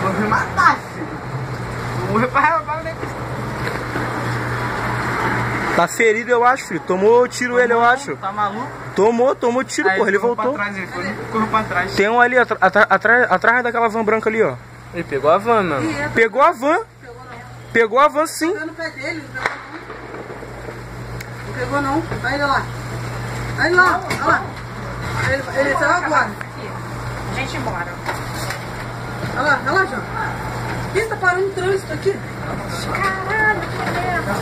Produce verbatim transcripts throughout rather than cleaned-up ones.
Vou me matar, filho. Vou morrer pra ela, né? Tá ferido, eu acho, filho. Tomou tiro. Tomou, ele, eu acho. Tá maluco? Tomou, tomou tiro, aí, porra. Ele voltou. Pra trás, ele foi, correu pra trás. Tem um ali atrás, atrás, atrás daquela van branca ali, ó. Ele pegou a van, mano. Pegou a van. Pegou não. Pegou a van, sim. Pegou no pé dele, não pegou não. Não pegou não. Olha ele lá. Olha ele lá, olha lá. Ele, ele saiu agora. A gente embora. Olha lá, olha lá, João. Ih, tá parando o trânsito aqui. Caralho, que merda.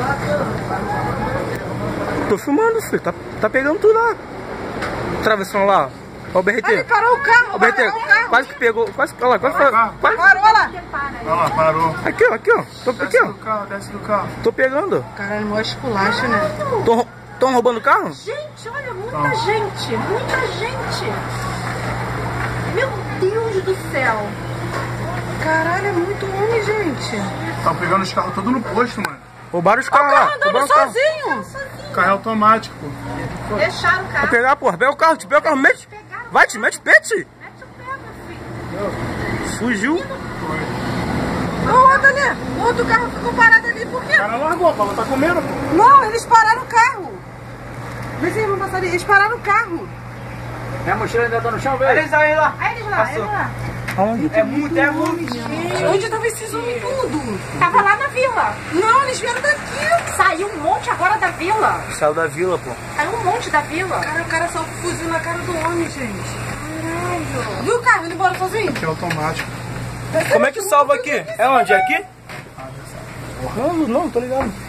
Tô filmando, filho. Tá, tá pegando tudo lá. Travessão lá. Ó o B R T. Ele parou o carro, o B R T. parou o carro. Quase que pegou. Quase, olha lá, quase, quase, quase. Parou, olha lá. Olha lá, parou. Aqui, ó, aqui, ó. Tô, Desce aqui, ó. do carro, desce do carro. Tô pegando. Caralho, mó esculacho, né? Tão, tão roubando o carro? Gente, olha, muita gente. Muita gente. Meu Deus do céu. Caralho, é muito homem, gente. Estão pegando os carros todos no posto, mano. Roubaram os Olha carros o carro lá. andando Roubaram os carros. sozinho. O carro é automático, pô. Deixaram o Vai carro. pegar, porra. Pega o carro, te pega o carro, mete. Vai, te mete, pete. Mete o pé, meu filho. Fugiu. Ô, outro ali. O outro carro ficou parado ali, por quê? O cara largou, Paulo, tá comendo, pô. Não, eles pararam o carro. Vê se eles vão passar ali. Eles pararam o carro. Minha mochila ainda tá no chão, velho. Eles aí lá. Aí eles lá, eles lá. Aonde? É muito, é muito. Onde tava esses homens tudo? Tava lá na vila. Não, eles vieram daqui. Saiu um monte agora da vila. Saiu da vila, pô. Saiu um monte da vila. Cara, o cara só fuzil na cara do homem, gente. Caralho. Viu o carro indo embora sozinho? Que é automático. Como é que salva aqui? É onde? É aqui? Não, não, tô ligado.